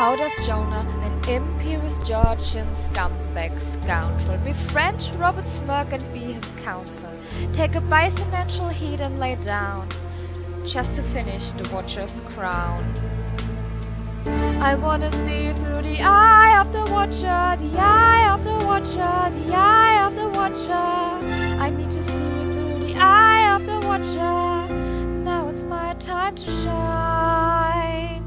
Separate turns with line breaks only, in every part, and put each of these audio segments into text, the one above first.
How does Jonah, an imperious Georgian scumbag scoundrel, befriend Robert Smirk and be his counsel, take a bisonential heat and lay down, just to finish the Watcher's crown? I wanna see through the eye of the Watcher, the eye of the Watcher, the eye of the Watcher. I need to see through the eye of the Watcher. Now it's my time to shine.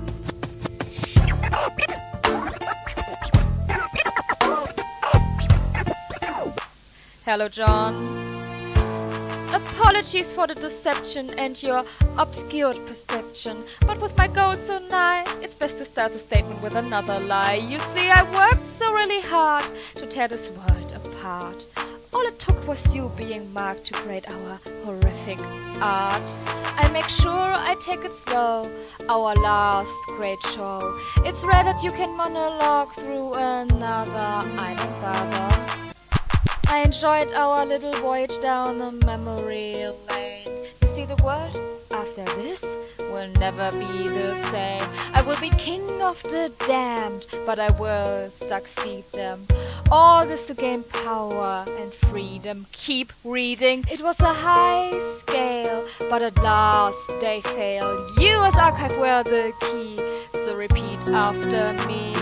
Hello, John. Apologies for the deception and your obscured perception, but with my goal so nigh, it's best to start the statement with another lie. You see, I worked so really hard to tear this world apart. All it took was you being marked to create our horrific art. I make sure I take it slow, our last great show. It's rare that you can monologue through another, I don't bother. I enjoyed our little voyage down the memory lane. You see, the world after this will never be the same. I will be king of the damned, but I will succeed them. All this to gain power and freedom. Keep reading. It was a high scale, but at last they failed. You as archive were the key, so repeat after me.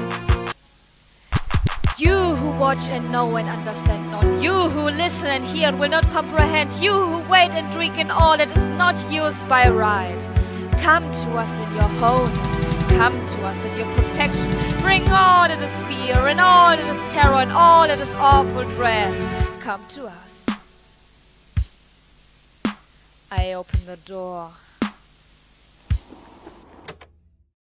You who watch and know and understand not. You who listen and hear and will not comprehend. You who wait and drink in all that is not yours by right. Come to us in your wholeness. Come to us in your perfection. Bring all that is fear and all that is terror and all that is awful dread. Come to us. I open the door.